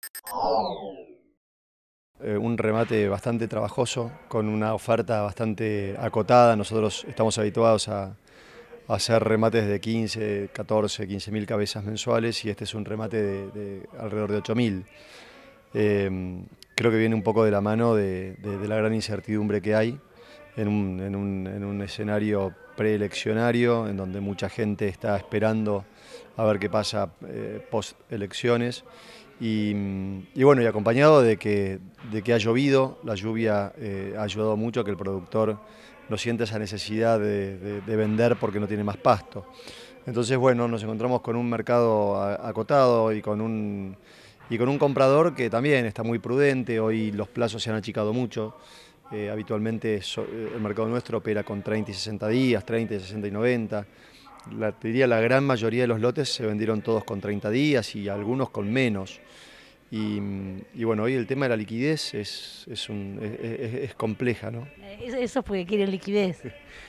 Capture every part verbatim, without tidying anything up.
Eh, un remate bastante trabajoso, con una oferta bastante acotada. Nosotros estamos habituados a, a hacer remates de quince, catorce, quince mil cabezas mensuales y este es un remate de, de alrededor de ocho mil. Eh, creo que viene un poco de la mano de, de- de la gran incertidumbre que hay en un, en un- en un escenario preeleccionario, en donde mucha gente está esperando a ver qué pasa eh, post elecciones. Y, y bueno, y acompañado de que, de que ha llovido, la lluvia eh, ha ayudado mucho a que el productor no sienta esa necesidad de, de- de vender porque no tiene más pasto. Entonces, bueno, nos encontramos con un mercado a- acotado y con un, y con un comprador que también está muy prudente. Hoy los plazos se han achicado mucho. Eh, habitualmente so- eh, el mercado nuestro opera con treinta y sesenta días, treinta, sesenta y noventa. La, te diría la gran mayoría de los lotes se vendieron todos con treinta días y algunos con menos. Y, y bueno, hoy el tema de la liquidez es, es, un- es- es- es compleja, ¿no? Eh, Eso eso es porque quieren liquidez.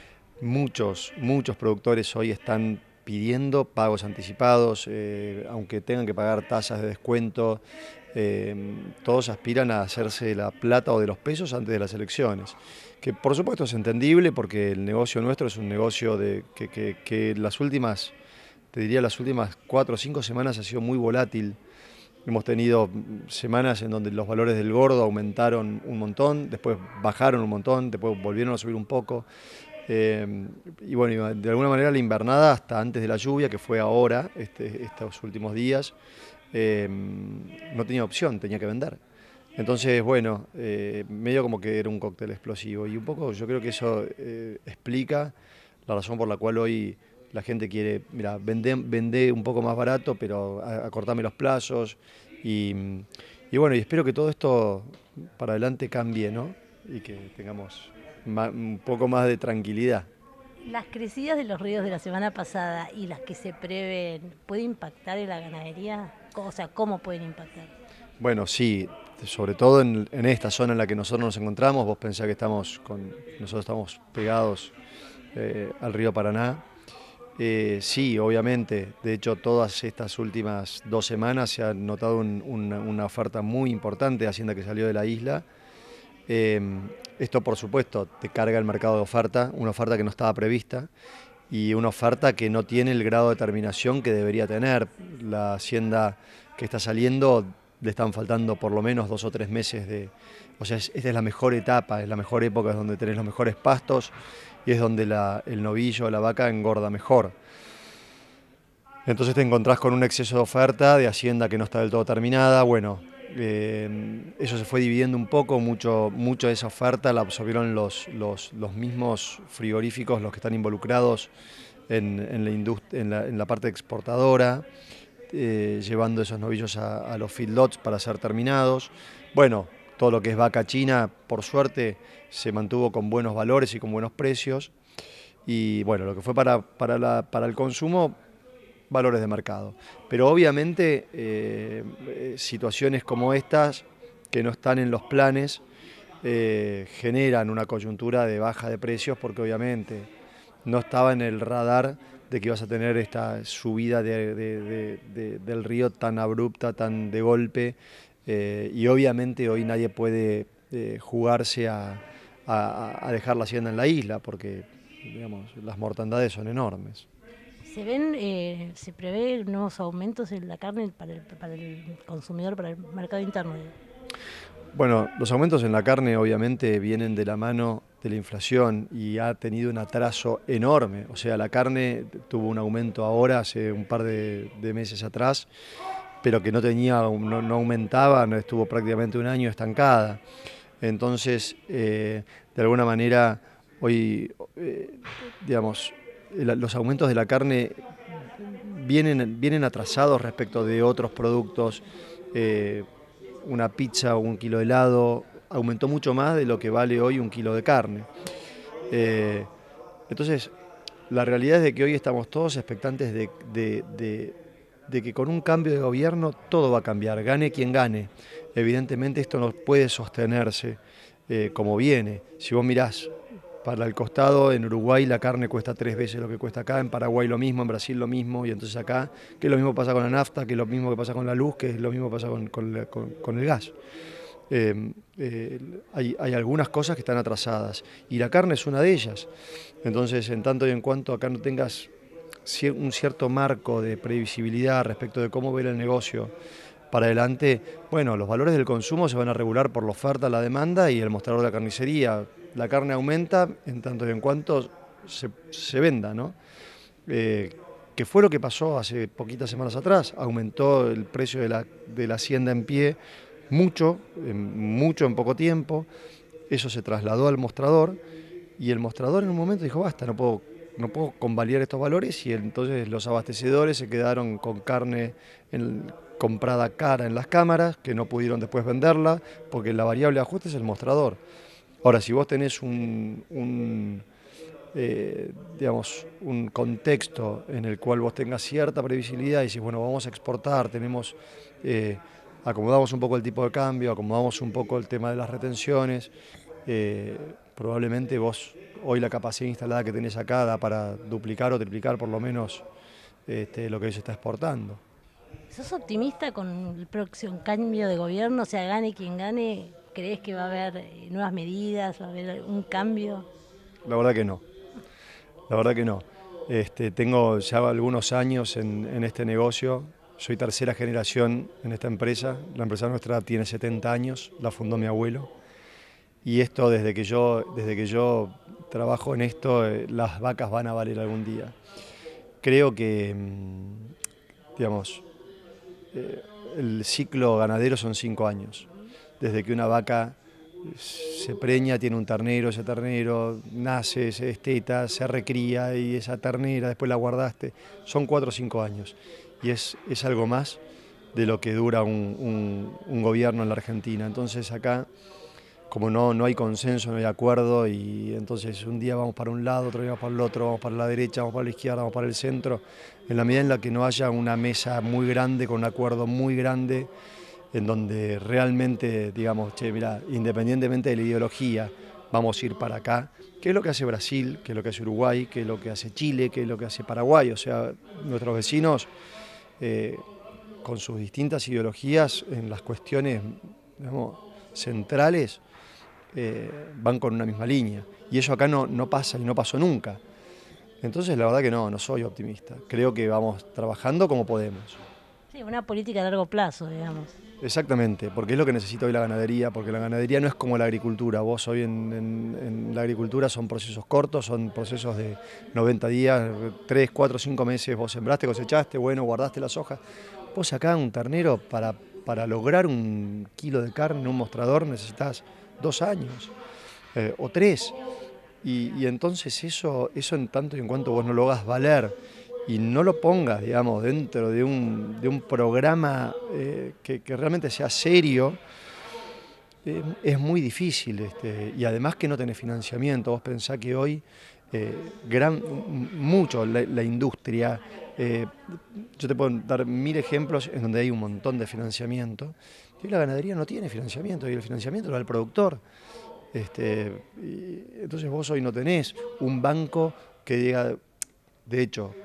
Muchos, muchos productores hoy están pidiendo pagos anticipados, eh, aunque tengan que pagar tasas de descuento, eh, todos aspiran a hacerse de la plata o de los pesos antes de las elecciones, que por supuesto es entendible porque el negocio nuestro es un negocio de, que, que- que las últimas, te diría las últimas cuatro o cinco semanas ha sido muy volátil. Hemos tenido semanas en donde los valores del gordo aumentaron un montón, después bajaron un montón, después volvieron a subir un poco. Eh, y bueno, de alguna manera la invernada hasta antes de la lluvia, que fue ahora, este, estos últimos días, eh, no tenía opción, tenía que vender. Entonces, bueno, eh, medio como que era un cóctel explosivo. Y un poco yo creo que eso eh, explica la razón por la cual hoy la gente quiere, mira, vende, vende un poco más barato, pero a- acortame los plazos. Y, y bueno, y espero que todo esto para adelante cambie, ¿no? Y que tengamos ma- un poco más de tranquilidad. Las crecidas de los ríos de la semana pasada y las que se prevén, ¿puede impactar en la ganadería? O sea, ¿cómo pueden impactar? Bueno, sí, sobre todo en, en esta zona en la que nosotros nos encontramos, vos pensás que estamos con, nosotros estamos pegados eh, al río Paraná. Eh, sí, obviamente, de hecho todas estas últimas dos semanas se ha notado un- una, una oferta muy importante de Hacienda que salió de la isla. Eh, Esto por supuesto te carga el mercado de oferta, una oferta que no estaba prevista y una oferta que no tiene el grado de terminación que debería tener. La hacienda que está saliendo le están faltando por lo menos dos o tres meses de... O sea, es- esta es la mejor etapa, es la mejor época, es donde tenés los mejores pastos y es donde la- el novillo, la vaca engorda mejor. Entonces te encontrás con un exceso de oferta de hacienda que no está del todo terminada. Bueno, eh, eso se fue dividiendo un poco, mucho, mucho de esa oferta la absorbieron los, los, los mismos frigoríficos, los que están involucrados en, en la, indust- en la, en la parte exportadora, eh, llevando esos novillos a, a los feedlots para ser terminados. Bueno, todo lo que es vaca china, por suerte, se mantuvo con buenos valores y con buenos precios. Y bueno, lo que fue para, para, la- para el consumo, valores de mercado. Pero obviamente eh, eh, situaciones como estas, que no están en los planes, eh, generan una coyuntura de baja de precios porque obviamente no estaba en el radar de que ibas a tener esta subida de- de- de- de- del río tan abrupta, tan de golpe, eh, y obviamente hoy nadie puede eh, jugarse a, a- a dejar la hacienda en la isla porque digamos, las mortandades son enormes. ¿Se ven, eh, se prevé nuevos aumentos en la carne para el, para el consumidor, para el mercado interno? Digo? Bueno, los aumentos en la carne obviamente vienen de la mano de la inflación y ha tenido un atraso enorme. O sea, la carne tuvo un aumento ahora, hace un par de, de meses atrás, pero que no tenía, no, no aumentaba, no estuvo prácticamente un año estancada. Entonces, eh, de alguna manera, hoy, eh, digamos, el- los aumentos de la carne vienen, vienen atrasados respecto de otros productos. eh, una pizza o un kilo de helado aumentó mucho más de lo que vale hoy un kilo de carne. Eh, entonces, la realidad es de que hoy estamos todos expectantes de, de- de- de que con un cambio de gobierno todo va a cambiar, gane quien gane. Evidentemente esto no puede sostenerse eh, como viene. Si vos mirás para el costado, en Uruguay la carne cuesta tres veces lo que cuesta acá, en Paraguay lo mismo, en Brasil lo mismo, y entonces acá, que es lo mismo que pasa con la nafta, que es lo mismo que pasa con la luz, que es lo mismo que pasa con, con, la, con, con el gas. Eh, eh, hay, hay algunas cosas que están atrasadas, y la carne es una de ellas. Entonces, en tanto y en cuanto acá no tengas un cierto marco de previsibilidad respecto de cómo ver el negocio para adelante, bueno, los valores del consumo se van a regular por la oferta, la demanda y el mostrador de la carnicería. La carne aumenta en tanto y en cuanto se, se venda, ¿no? Eh, que fue lo que pasó hace poquitas semanas atrás. Aumentó el precio de la, de la hacienda en pie mucho, en, mucho en poco tiempo. Eso se trasladó al mostrador y el mostrador en un momento dijo, basta, no puedo, no puedo convalidar estos valores, y entonces los abastecedores se quedaron con carne en, comprada cara en las cámaras, que no pudieron después venderla, porque la variable de ajuste es el mostrador. Ahora, si vos tenés un, un, eh, digamos, un contexto en el cual vos tengas cierta previsibilidad y decís, bueno, vamos a exportar, tenemos, eh, acomodamos un poco el tipo de cambio, acomodamos un poco el tema de las retenciones, eh, probablemente vos hoy la capacidad instalada que tenés acá da para duplicar o triplicar por lo menos este, lo que se está exportando. ¿Sos optimista con el próximo cambio de gobierno? O sea, gane quien gane, ¿crees que va a haber nuevas medidas, va a haber un cambio? La verdad que no, la verdad que no. Este, tengo ya algunos años en, en este negocio, soy tercera generación en esta empresa, la empresa nuestra tiene setenta años, la fundó mi abuelo, y esto desde que yo, desde que yo trabajo en esto, eh, las vacas van a valer algún día. Creo que, digamos, eh, el ciclo ganadero son cinco años, desde que una vaca se preña, tiene un ternero, ese ternero nace, se desteta, se recría y esa ternera después la guardaste, son cuatro o cinco años y es, es algo más de lo que dura un, un, un gobierno en la Argentina. Entonces acá, como no, no hay consenso, no hay acuerdo, y entonces un día vamos para un lado, otro día vamos para el otro, vamos para la derecha, vamos para la izquierda, vamos para el centro, en la medida en la que no haya una mesa muy grande, con un acuerdo muy grande, en donde realmente digamos, che, mirá, independientemente de la ideología, vamos a ir para acá, que es lo que hace Brasil, que es lo que hace Uruguay, que es lo que hace Chile, que es lo que hace Paraguay, o sea, nuestros vecinos, eh, con sus distintas ideologías en las cuestiones, digamos, centrales, eh, van con una misma línea, y eso acá no, no pasa y no pasó nunca. Entonces la verdad que no, no soy optimista, creo que vamos trabajando como podemos. Sí, una política a largo plazo, digamos. Exactamente, porque es lo que necesita hoy la ganadería, porque la ganadería no es como la agricultura. Vos hoy en, en, en la agricultura son procesos cortos, son procesos de noventa días, tres, cuatro, cinco meses, vos sembraste, cosechaste, bueno, guardaste las hojas. Vos acá un ternero, para, para lograr un kilo de carne en un mostrador necesitas dos años eh, o tres. Y, y entonces eso, eso en tanto y en cuanto vos no lo hagas valer y no lo pongas, digamos, dentro de un, de un programa eh, que, que realmente sea serio, eh, es muy difícil. Este, y además que no tenés financiamiento. Vos pensás que hoy eh, gran, mucho la, la industria, eh, yo te puedo dar mil ejemplos en donde hay un montón de financiamiento, y la ganadería no tiene financiamiento, y el financiamiento lo da el productor. Este, y entonces vos hoy no tenés un banco que diga, de hecho,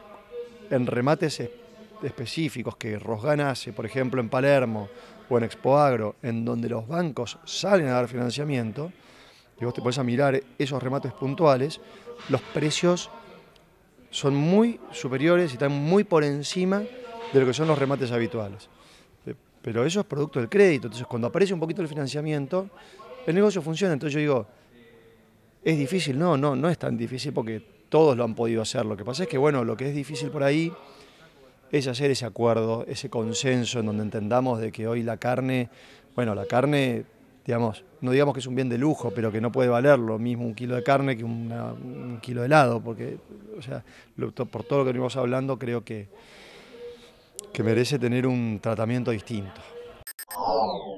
en remates específicos que Rosgan hace, por ejemplo en Palermo o en Expoagro, en donde los bancos salen a dar financiamiento, y vos te podés a mirar esos remates puntuales, los precios son muy superiores y están muy por encima de lo que son los remates habituales. Pero eso es producto del crédito, entonces cuando aparece un poquito el financiamiento, el negocio funciona. Entonces yo digo, ¿es difícil? No, no, no es tan difícil porque todos lo han podido hacer. Lo que pasa es que, bueno, lo que es difícil por ahí es hacer ese acuerdo, ese consenso en donde entendamos de que hoy la carne, bueno, la carne, digamos, no digamos que es un bien de lujo, pero que no puede valer lo mismo un kilo de carne que una, un kilo de helado, porque, o sea, lo, por todo lo que venimos hablando, creo que, que merece tener un tratamiento distinto.